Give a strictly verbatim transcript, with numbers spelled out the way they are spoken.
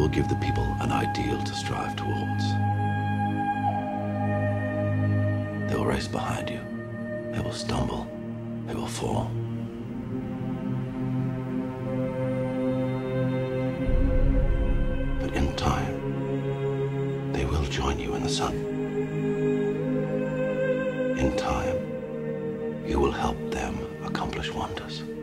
will give the people an ideal to strive towards. They will race behind you. They will stumble. They will fall. But in time, they will join you in the sun. In time, you will help them accomplish wonders.